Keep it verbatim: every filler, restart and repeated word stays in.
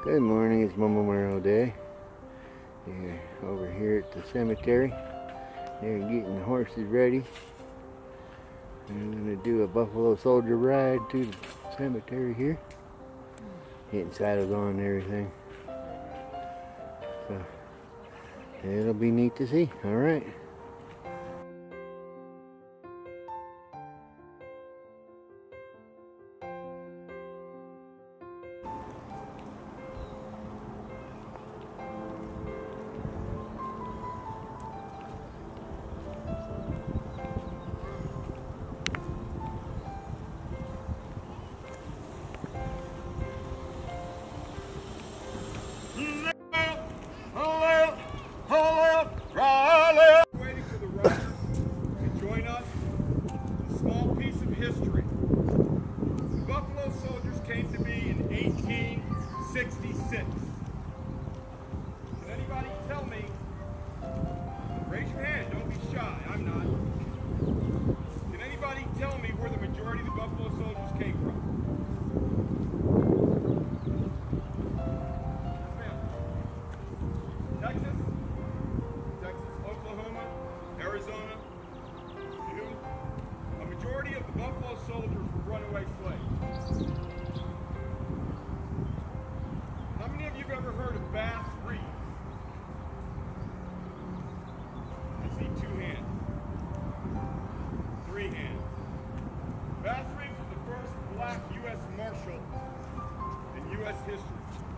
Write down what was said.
Good morning, it's Memorial Day. We're over here at the cemetery. They're getting the horses ready. I'm going to do a Buffalo Soldier ride to the cemetery here. Getting saddles on and everything. So, it'll be neat to see. Alright. Waiting for the runners to join us. A small piece of history. The Buffalo Soldiers came to be in eighteen sixty-six. Can anybody tell me? Raise your hand, don't be shy, I'm not. Can anybody tell me where the majority of the Buffalo Soldiers came from? Texas? Texas, Oklahoma, Arizona, you. A majority of the Buffalo Soldiers were runaway slaves. How many of you have ever heard of Bass Reeves? I see two hands. Three hands. Bass Reeves was the first black U S Marshal in U S history.